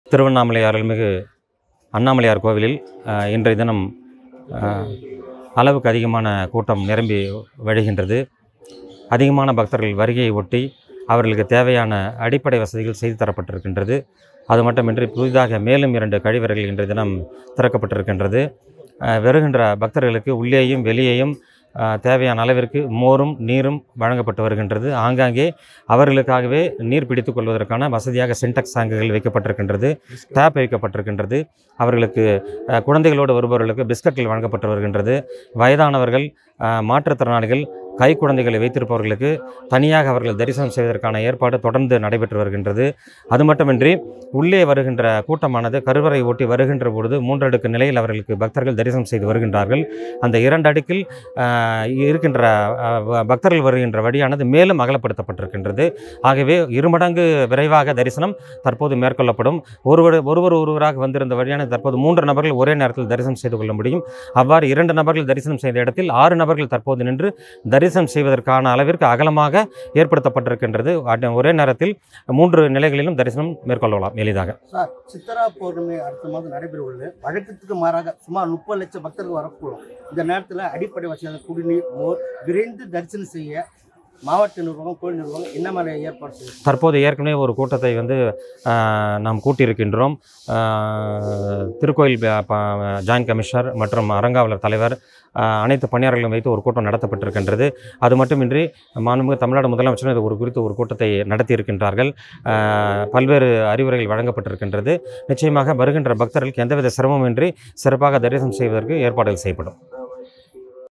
திருவண்ணாமலை அருள்மிகு அண்ணாமலையார் கோவிலில் இன்றைய தினம் அளவுக்கு அதிகமான கூட்டம் நிரம்பி வழிகின்றது. அதிகமான பக்தர்கள் வருகையை ஒட்டி அவர்களுக்கு தேவையான அடிப்படை வசதிகள் செய்து தரப்பட்டிருக்கின்றது. அது மட்டுமின்றி புதிதாக மேலும் 2 கழிவறைகள் இன்றைய தினம் திறக்கப்பட்டிருக்கின்றது. வருகின்ற பக்தர்களுக்கு உள்ளேயும் வெளியேயும் தேவையான அளவிற்கு மோரும் நீரும் வழங்கப்பட்டு வருகின்றது. ஆங்காங்கே அவர்களுக்காகவே நீர் பிடித்து கொள்வதற்கான வசதியாக சின்டெக்ஸ் டேங்குகள் வைக்கப்பட்டிருக்கின்றது, டேப் வைக்கப்பட்டிருக்கின்றது. அவர்களுக்கு குழந்தைகளோடு வருபவர்களுக்கு பிஸ்கட்கள் வழங்கப்பட்டு வருகின்றது. வயதானவர்கள், மாற்றுத்திறனாளிகள், கை குழந்தைகளை வைத்திருப்பவர்களுக்கு தனியாக அவர்கள் தரிசனம் செய்வதற்கான ஏற்பாடு தொடர்ந்து நடைபெற்று வருகின்றது. அது மட்டுமின்றி உள்ளே வருகின்ற கூட்டமானது கருவறை ஒட்டி வருகின்ற பொழுது 3 அடுக்கு நிலையில் அவர்களுக்கு பக்தர்கள் தரிசனம் செய்து வருகின்றார்கள். அந்த 2 அடுக்கில் இருக்கின்ற பக்தர்கள் வருகின்ற வழியானது மேலும் அகலப்படுத்தப்பட்டிருக்கின்றது. ஆகவே 2 மடங்கு விரைவாக தரிசனம் தற்போது மேற்கொள்ளப்படும். ஒருவராக வந்திருந்த வழியானது தற்போது 3 நபர்கள் ஒரே நேரத்தில் தரிசனம் செய்து கொள்ள முடியும். அவ்வாறு 2 நபர்கள் தரிசனம் செய்த இடத்தில் 6 நபர்கள் தற்போது நின்று தரிசனம் செய்வதற்கான அளவிற்கு அகலமாக ஏற்படுத்தப்பட்டிருக்கின்றது. ஒரே நேரத்தில் 3 நிலைகளிலும் தரிசனம் மேற்கொள்ளலாம் எளிதாக. சார், சித்ரா பௌர்ணமி அடுத்த மாதம் நடைபெற உள்ளது. வழக்கத்துக்கு மாறாக சுமார் 30 லட்சம் பக்தர்கள் வரக்கூடும். இந்த நேரத்தில் அடிப்படை வசதியான குடிநீர், மோர் விரைந்து தரிசனம் செய்ய மாவட்ட நிர்வாகம், கோயில் நிர்வாகம் என்ன மாதிரி ஏற்பாடு செய்யும்? தற்போது ஏற்கனவே ஒரு கூட்டத்தை நாம் கூட்டியிருக்கின்றோம். திருக்கோயில் ஜாயின்ட் கமிஷனர் மற்றும் அறங்காவலர் தலைவர் அனைத்து பணியாளர்களும் வைத்து ஒரு கூட்டம் நடத்தப்பட்டிருக்கின்றது. அது மட்டுமின்றி மாண்புமிகு தமிழ்நாடு முதலமைச்சரும் இது குறித்து ஒரு கூட்டத்தை நடத்தியிருக்கின்றார்கள். பல்வேறு அறிவுரைகள் வழங்கப்பட்டிருக்கின்றது. நிச்சயமாக வருகின்ற பக்தர்களுக்கு எந்தவித சிரமமின்றி சிறப்பாக தரிசனம் செய்வதற்கு ஏற்பாடுகள் செய்யப்படும்.